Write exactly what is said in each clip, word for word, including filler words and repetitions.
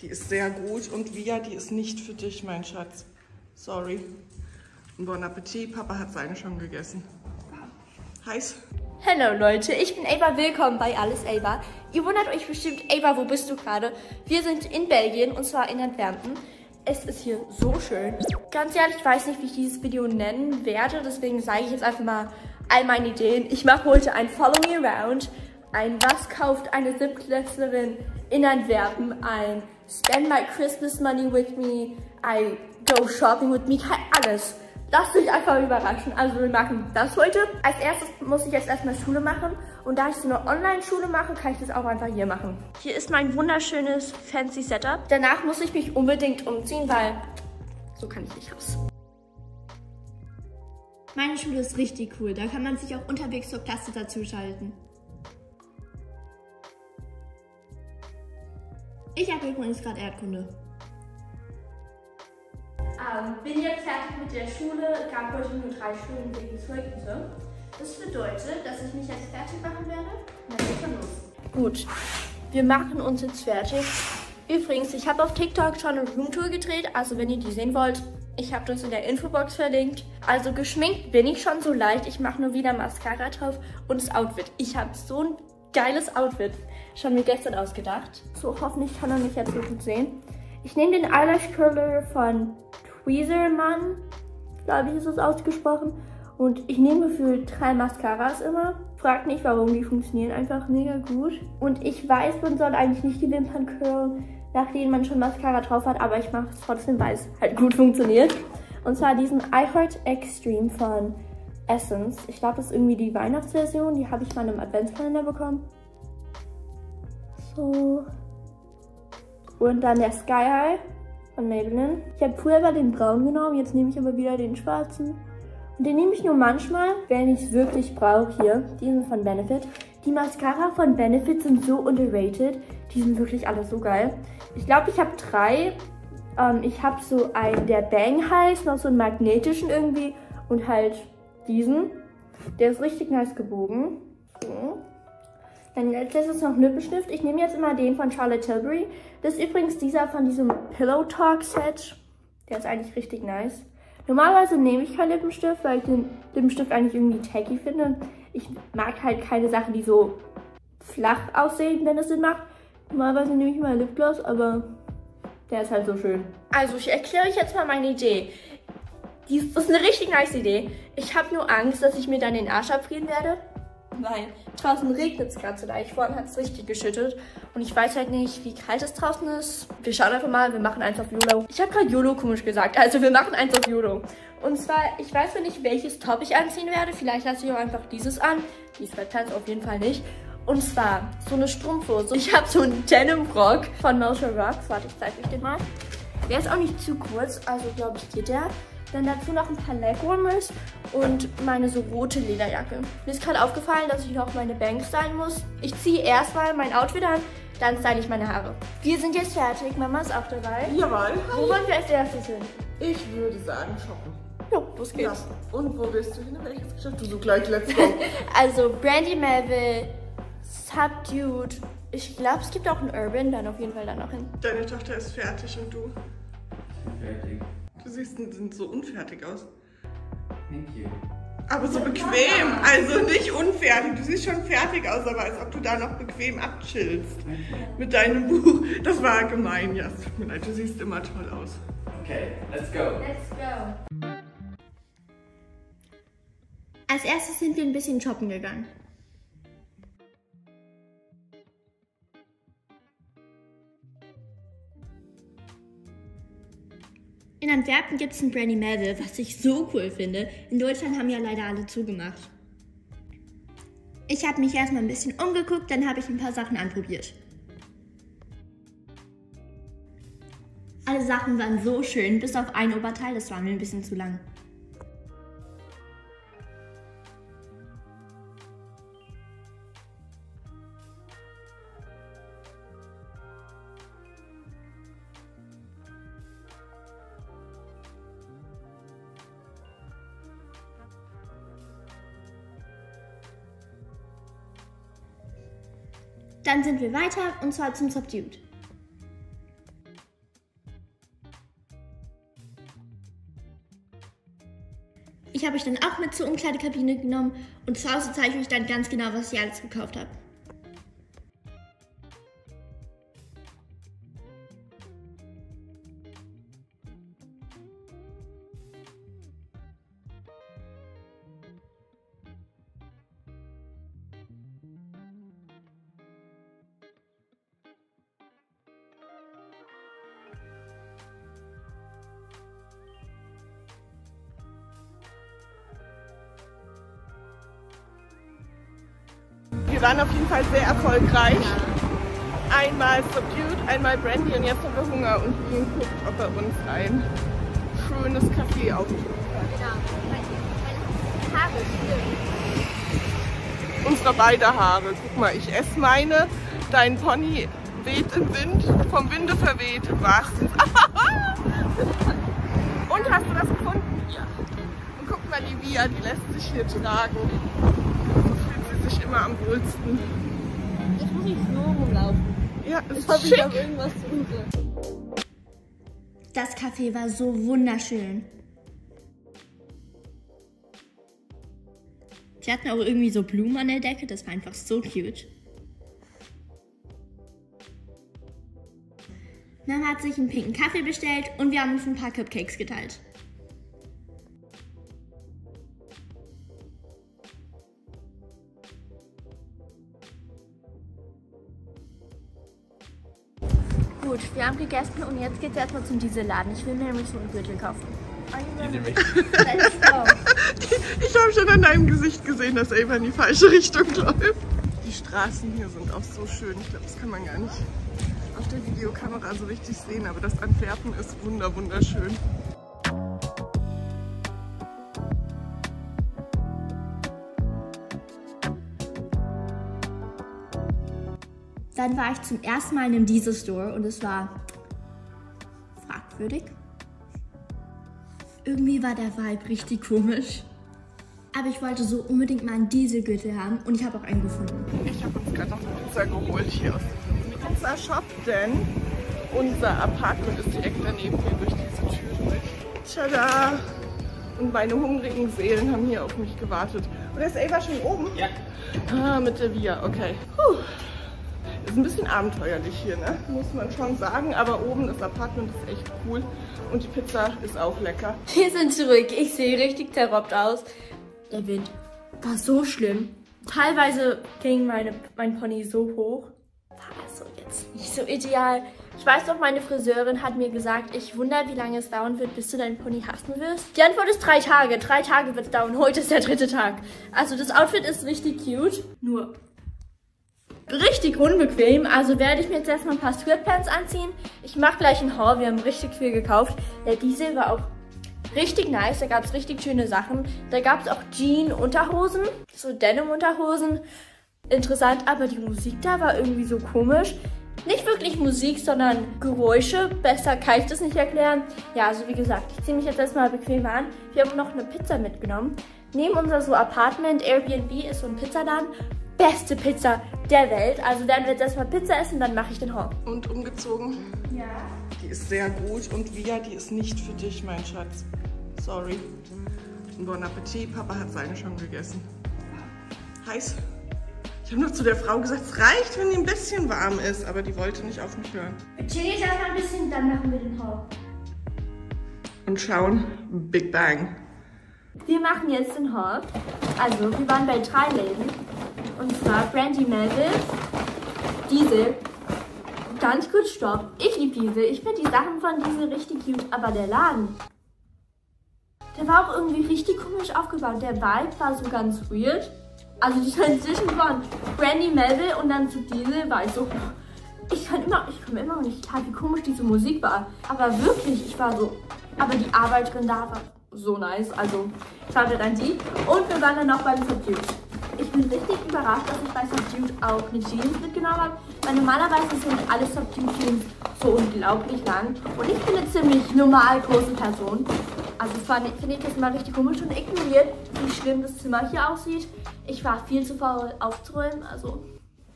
Die ist sehr gut und Via, die ist nicht für dich, mein Schatz. Sorry. Und bon Appetit, Papa hat seine schon gegessen. Heiß. Hallo Leute, ich bin Ava, willkommen bei Alles Ava. Ihr wundert euch bestimmt, Ava, wo bist du gerade? Wir sind in Belgien und zwar in Antwerpen. Es ist hier so schön. Ganz ehrlich, ich weiß nicht, wie ich dieses Video nennen werde, deswegen sage ich jetzt einfach mal all meine Ideen. Ich mache heute ein Follow Me Around, ein Was kauft eine Siebtklässlerin in Antwerpen, ein Spend My Christmas Money with Me, I Go Shopping with Me, alles. Lasst euch einfach überraschen. Also wir machen das heute. Als erstes muss ich jetzt erstmal Schule machen. Und da ich so eine Online-Schule mache, kann ich das auch einfach hier machen. Hier ist mein wunderschönes fancy Setup. Danach muss ich mich unbedingt umziehen, weil so kann ich nicht raus. Meine Schule ist richtig cool. Da kann man sich auch unterwegs zur Klasse dazuschalten. Ich habe übrigens gerade Erdkunde. Ähm, bin jetzt fertig mit der Schule, gab heute nur drei Stunden wegen Zeugnisse. Das bedeutet, dass ich mich jetzt fertig machen werde und dann geht's schon los. Gut, wir machen uns jetzt fertig. Übrigens, ich habe auf TikTok schon eine Roomtour gedreht, also wenn ihr die sehen wollt, ich habe das in der Infobox verlinkt. Also geschminkt bin ich schon so leicht, ich mache nur wieder Mascara drauf und das Outfit. Ich habe so ein geiles Outfit schon mir gestern ausgedacht. So, hoffentlich kann er mich jetzt so gut sehen. Ich nehme den Eyelash Curler von Tweezerman, glaube ich, ist es ausgesprochen. Und ich nehme gefühlt drei Mascaras immer. Fragt nicht warum, die funktionieren einfach mega gut. Und ich weiß, man soll eigentlich nicht die Wimpern curlen, nachdem man schon Mascara drauf hat, aber ich mache es trotzdem, weil es halt gut funktioniert. Und zwar diesen I Heart Extreme von Essence. Ich glaube, das ist irgendwie die Weihnachtsversion. Die habe ich mal in einem Adventskalender bekommen. So. Und dann der Sky High von Maybelline. Ich habe früher aber den braunen genommen, jetzt nehme ich aber wieder den schwarzen. Und den nehme ich nur manchmal, wenn ich es wirklich brauche hier. Die sind von Benefit. Die Mascara von Benefit sind so underrated. Die sind wirklich alle so geil. Ich glaube, ich habe drei. Ähm, ich habe so einen, der Bang heißt, noch so einen magnetischen irgendwie. Und halt diesen. Der ist richtig nice gebogen. So. Dann als letztes noch Lippenstift. Ich nehme jetzt immer den von Charlotte Tilbury. Das ist übrigens dieser von diesem Pillow Talk Set. Der ist eigentlich richtig nice. Normalerweise nehme ich keinen Lippenstift, weil ich den Lippenstift eigentlich irgendwie tacky finde. Ich mag halt keine Sachen, die so flach aussehen, wenn es Sinn macht. Normalerweise nehme ich mal Lipgloss, aber der ist halt so schön. Also ich erkläre euch jetzt mal meine Idee. Das ist eine richtig nice Idee. Ich habe nur Angst, dass ich mir dann den Arsch abfrieren werde. Weil draußen regnet es gerade so leicht. Vorhin hat es richtig geschüttet. Und ich weiß halt nicht, wie kalt es draußen ist. Wir schauen einfach mal. Wir machen eins auf YOLO. Ich habe gerade YOLO komisch gesagt. Also wir machen eins auf YOLO. Und zwar, ich weiß noch nicht, welches Top ich anziehen werde. Vielleicht lasse ich auch einfach dieses an. Die Sweatpants auf jeden Fall nicht. Und zwar so eine Strumpfhose. Ich habe so einen Denim-Rock von Melcher Rocks. Warte, ich zeige euch den mal. Der ist auch nicht zu kurz. Also glaube ich, geht der. Dann dazu noch ein paar Legwarmers und meine so rote Lederjacke. Mir ist gerade aufgefallen, dass ich noch meine Bangs stylen muss. Ich ziehe erstmal mein Outfit an, dann style ich meine Haare. Wir sind jetzt fertig. Mama ist auch dabei. Jawohl. Wo wollen wir als erstes hin? Ich würde sagen shoppen. Ja, los geht's. Ja. Und wo bist du hin? Welches Geschäft? Du so gleich, let's go. Also Brandy Melville, Subdued. Ich glaube, es gibt auch einen Urban, dann auf jeden Fall da noch hin. Deine Tochter ist fertig und du? Fertig. Du siehst sind so unfertig aus. Thank you. Aber so bequem, also nicht unfertig. Du siehst schon fertig aus, aber als ob du da noch bequem abchillst. Mit deinem Buch. Das war gemein, ja. Es tut mir leid, du siehst immer toll aus. Okay, let's go. Let's go. Als erstes sind wir ein bisschen shoppen gegangen. In Antwerpen gibt es ein Brandy Melville, was ich so cool finde. In Deutschland haben ja leider alle zugemacht. Ich habe mich erstmal ein bisschen umgeguckt, dann habe ich ein paar Sachen anprobiert. Alle Sachen waren so schön, bis auf ein Oberteil, das war mir ein bisschen zu lang. Dann sind wir weiter, und zwar zum Subdued. Ich habe euch dann auch mit zur Umkleidekabine genommen und zu Hause zeige ich euch dann ganz genau, was ich alles gekauft habe. Wir waren auf jeden Fall sehr erfolgreich. Einmal Subdued, einmal Brandy und jetzt haben wir Hunger und Ian guckt, ob er uns ein schönes Café auftut. Genau, meine Haare stimmt. Unsere beide Haare. Guck mal, ich esse meine, dein Pony weht im Wind, vom Winde verweht, wahrstens. Und hast du das gefunden? Ja. Und guck mal, die Via, die lässt sich hier tragen. Sich immer am wohlsten. Jetzt muss ich so rumlaufen. Ja, ist ist hoffe, schick. ich auf irgendwas suche. Das Café war so wunderschön. Sie hatten auch irgendwie so Blumen an der Decke, das war einfach so cute. Mama hat sich einen pinken Kaffee bestellt und wir haben uns ein paar Cupcakes geteilt. Gut, wir haben gegessen und jetzt geht es erstmal zum Dieselladen. Ich will mir nämlich so einen Gürtel kaufen. Ich habe schon an deinem Gesicht gesehen, dass Ava in die falsche Richtung läuft. Die Straßen hier sind auch so schön. Ich glaube, das kann man gar nicht auf der Videokamera so richtig sehen, aber das Antwerpen ist wunder wunderschön. Dann war ich zum ersten Mal in einem Diesel-Store und es war fragwürdig. Irgendwie war der Vibe richtig komisch. Aber ich wollte so unbedingt mal einen Dieselgürtel haben und ich habe auch einen gefunden. Ich habe uns gerade noch eine Pizza geholt hier aus dem Pizza-Shop, denn unser Apartment ist direkt daneben hier durch diese Tür durch. Tada! Und meine hungrigen Seelen haben hier auf mich gewartet. Und ist Ava schon oben? Ja. Ah, mit der Via, okay. Puh. Ist ein bisschen abenteuerlich hier, ne? Muss man schon sagen, aber oben das Apartment ist echt cool und die Pizza ist auch lecker. Wir sind zurück. Ich sehe richtig zerrobbt aus. Der Wind war so schlimm. Teilweise ging meine, mein Pony so hoch. War also jetzt nicht so ideal. Ich weiß noch, meine Friseurin hat mir gesagt, ich wundere, wie lange es dauern wird, bis du deinen Pony hassen wirst. Die Antwort ist drei Tage. Drei Tage wird es dauern. Heute ist der dritte Tag. Also das Outfit ist richtig cute. Nur richtig unbequem, also werde ich mir jetzt erstmal ein paar Sweatpants anziehen. Ich mache gleich einen Haul, wir haben richtig viel gekauft. Der Diesel war auch richtig nice, da gab es richtig schöne Sachen. Da gab es auch Jean-Unterhosen, so Denim-Unterhosen. Interessant, aber die Musik da war irgendwie so komisch. Nicht wirklich Musik, sondern Geräusche. Besser kann ich das nicht erklären. Ja, also wie gesagt, ich ziehe mich jetzt erstmal bequem an. Wir haben noch eine Pizza mitgenommen. Neben unser so Apartment, Airbnb, ist so ein Pizzaladen. Beste Pizza der Welt. Also werden wir jetzt erstmal Pizza essen, dann mache ich den Haul. Und umgezogen? Ja. Die ist sehr gut und Via, die ist nicht für dich, mein Schatz. Sorry. Bon Appetit, Papa hat seine schon gegessen. Heiß. Ich habe noch zu der Frau gesagt, es reicht, wenn die ein bisschen warm ist, aber die wollte nicht auf mich hören. Wir chillen jetzt erstmal ein bisschen, dann machen wir den Haul. Und schauen, Big Bang. Wir machen jetzt den Haul. Also, wir waren bei drei Läden. Und zwar Brandy Melville, Diesel. Ganz kurz, stopp. Ich liebe Diesel. Ich finde die Sachen von Diesel richtig cute. Aber der Laden, der war auch irgendwie richtig komisch aufgebaut. Der Vibe war so ganz weird. Also die Transition von Brandy Melville und dann zu Diesel war ich so... Ich kann immer, ich komme immer noch nicht klar, wie komisch diese Musik war. Aber wirklich, ich war so... Aber die Arbeit drin da war so nice. Also, schaut dann die. Und wir waren dann noch beim Subdued. Ich bin richtig überrascht, dass ich bei Subdued auch eine Jeans mitgenommen habe. Weil normalerweise sind alle Subdued Jeans so unglaublich lang. Und ich bin eine ziemlich normal große Person. Also finde ich das mal richtig komisch und ignoriert, wie schlimm das Zimmer hier aussieht. Ich war viel zu faul aufzuräumen, also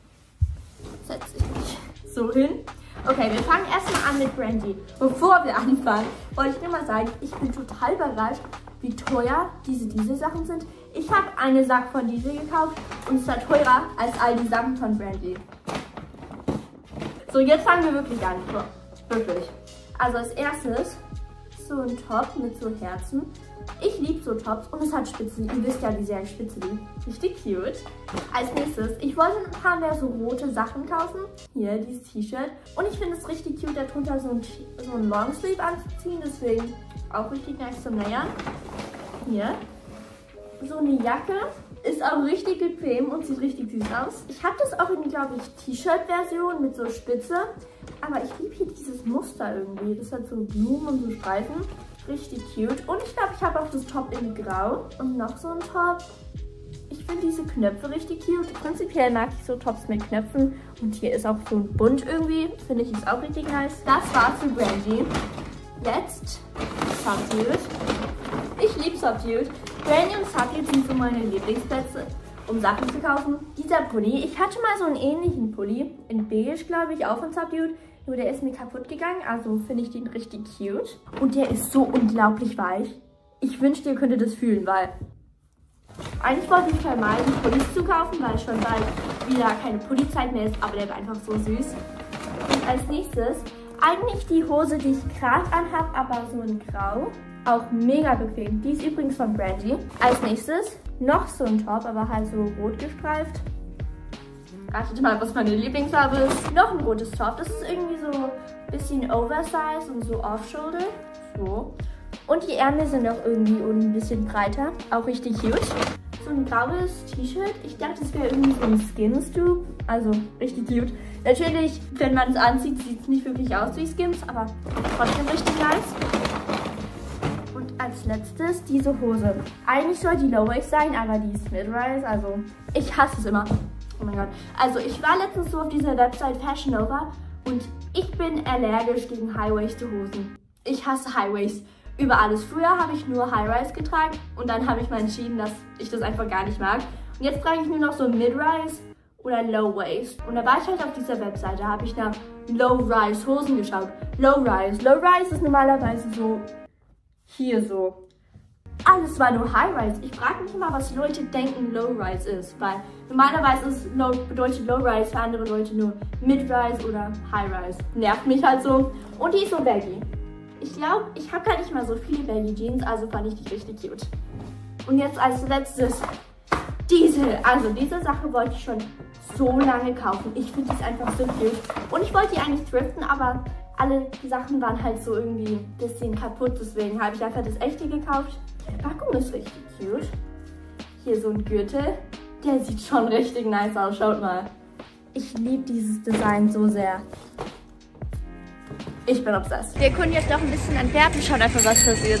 setze ich mich so hin. Okay, wir fangen erstmal an mit Brandy. Bevor wir anfangen, wollte ich nur mal sagen, ich bin total überrascht, wie teuer diese Diesel-Sachen sind. Ich habe eine Sack von Diesel gekauft und es war teurer als all die Sachen von Brandy. So, jetzt fangen wir wirklich an. Wirklich. Also als erstes so ein Top mit so Herzen. Ich liebe so Tops und es hat Spitzen. Ihr wisst ja, wie sehr ich Spitze liebe. Richtig cute. Als nächstes, ich wollte ein paar mehr so rote Sachen kaufen. Hier, dieses T-Shirt. Und ich finde es richtig cute, darunter so ein, so ein Longsleeve anzuziehen. Deswegen auch richtig nice zum Layern. Hier. So eine Jacke. Ist auch richtig bequem und sieht richtig süß aus. Ich habe das auch in, glaube ich, T-Shirt-Version mit so Spitze. Aber ich liebe hier dieses Muster irgendwie. Das hat so Blumen und so Streifen. Richtig cute. Und ich glaube, ich habe auch das Top in Grau. Und noch so ein Top. Ich finde diese Knöpfe richtig cute. Prinzipiell mag ich so Tops mit Knöpfen. Und hier ist auch so ein Bunt irgendwie. Finde ich ist auch richtig nice. Das war's für Brandy. Jetzt Subdued. Ich liebe Subdued. Brandy und Subdued sind so meine Lieblingsplätze, um Sachen zu kaufen. Dieser Pulli, ich hatte mal so einen ähnlichen Pulli, in beige glaube ich, auch von Subdued. Nur der ist mir kaputt gegangen, also finde ich den richtig cute. Und der ist so unglaublich weich. Ich wünschte, ihr könntet das fühlen, weil eigentlich wollte ich vermeiden, Pullis zu kaufen, weil schon bald wieder keine Pulli-Zeit mehr ist, aber der war einfach so süß. Und als nächstes, eigentlich die Hose, die ich gerade anhabe, aber so in Grau. Auch mega bequem. Die ist übrigens von Brandy. Als nächstes noch so ein Top, aber halt so rot gestreift. Ratet mal, was meine Lieblingsfarbe ist. Noch ein rotes Top. Das ist irgendwie so ein bisschen oversized und so off-shoulder. So. Und die Ärmel sind auch irgendwie unten ein bisschen breiter. Auch richtig cute. So ein graues T-Shirt. Ich dachte, das wäre irgendwie so ein Skims-Tube. Also richtig cute. Natürlich, wenn man es anzieht, sieht es nicht wirklich aus wie Skims, aber trotzdem richtig nice. Und als letztes diese Hose. Eigentlich soll die Low-Waist sein, aber die ist Mid-Rise. Also ich hasse es immer. Oh mein Gott. Also ich war letztens so auf dieser Website Fashion Nova und ich bin allergisch gegen High-Waist-Hosen. Ich hasse High-Waist über alles. Früher habe ich nur High-Rise getragen und dann habe ich mal entschieden, dass ich das einfach gar nicht mag. Und jetzt trage ich nur noch so Mid-Rise oder Low-Waist. Und da war ich halt auf dieser Webseite, da habe ich nach Low-Rise-Hosen geschaut. Low-Rise. Low-Rise ist normalerweise so hier so. Alles war nur High-Rise. Ich frage mich immer, was Leute denken Low-Rise ist, weil normalerweise ist low, bedeutet Low-Rise für andere Leute nur Mid-Rise oder High-Rise. Nervt mich halt so. Und die ist so baggy. Ich glaube, ich habe gar nicht mal so viele baggy Jeans, also fand ich die richtig cute. Und jetzt als letztes diese. Also diese Sache wollte ich schon so lange kaufen. Ich finde die ist einfach so cute. Und ich wollte die eigentlich thriften, aber alle Sachen waren halt so irgendwie ein bisschen kaputt. Deswegen habe ich einfach das echte gekauft. Die Packung ist richtig cute. Hier so ein Gürtel. Der sieht schon richtig nice aus. Schaut mal. Ich liebe dieses Design so sehr. Ich bin obsessed. Wir können jetzt noch ein bisschen Antwerpen schauen, einfach was passiert.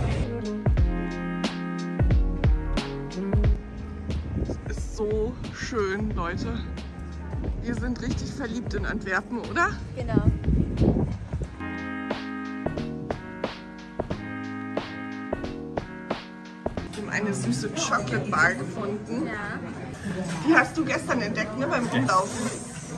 Es ist so schön, Leute. Wir sind richtig verliebt in Antwerpen, oder? Genau. Wir haben eine süße Chocolate Bar gefunden. Ja. Die hast du gestern entdeckt, ne, beim Rumlaufen.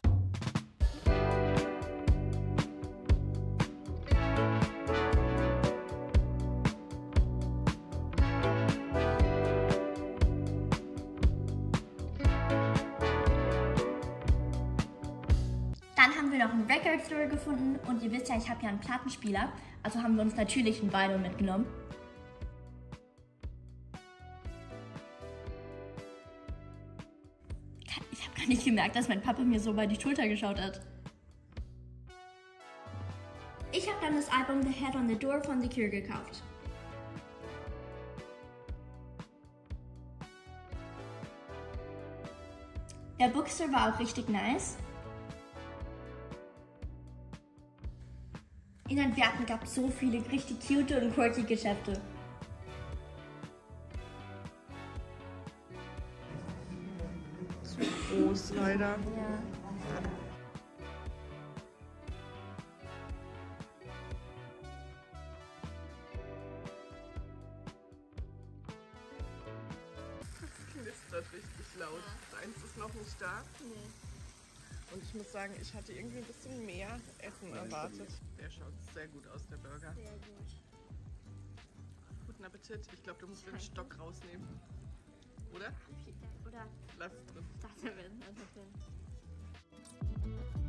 Dann haben wir noch einen Record Store gefunden und ihr wisst ja, ich habe ja einen Plattenspieler, also haben wir uns natürlich einen Vinyl mitgenommen. Ich habe gar nicht gemerkt, dass mein Papa mir so bei die Schulter geschaut hat. Ich habe dann das Album The Head on the Door von The Cure gekauft. Der Bookstore war auch richtig nice. In Antwerpen gab es so viele richtig cute und quirky Geschäfte. Zu groß, leider. Ja. Es knistert richtig laut. Eins ist noch nicht da. Nee. Und ich muss sagen, ich hatte irgendwie ein bisschen mehr Essen erwartet. Der schaut sehr gut aus, der Burger. Sehr gut. Guten Appetit. Tit. Ich glaube, du musst den Stock rausnehmen. Oder? Oder? Lass es drin. Ich dachte, wir sind das drin.